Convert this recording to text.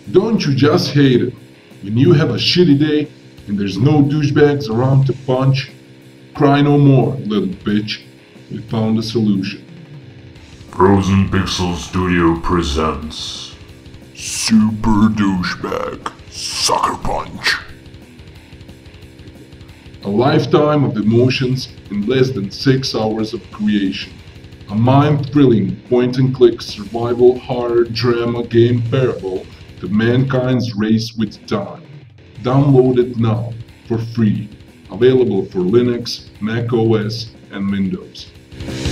Don't you just hate it? When you have a shitty day and there's no douchebags around to punch? Cry no more, little bitch. We found a solution. Frozen Pixel Studio presents Super Douchebag Sucker Punch. A lifetime of emotions in less than 6 hours of creation. A mind-thrilling point-and-click survival horror drama game parable to mankind's race with time. Download it now for free. Available for Linux, Mac OS, and Windows.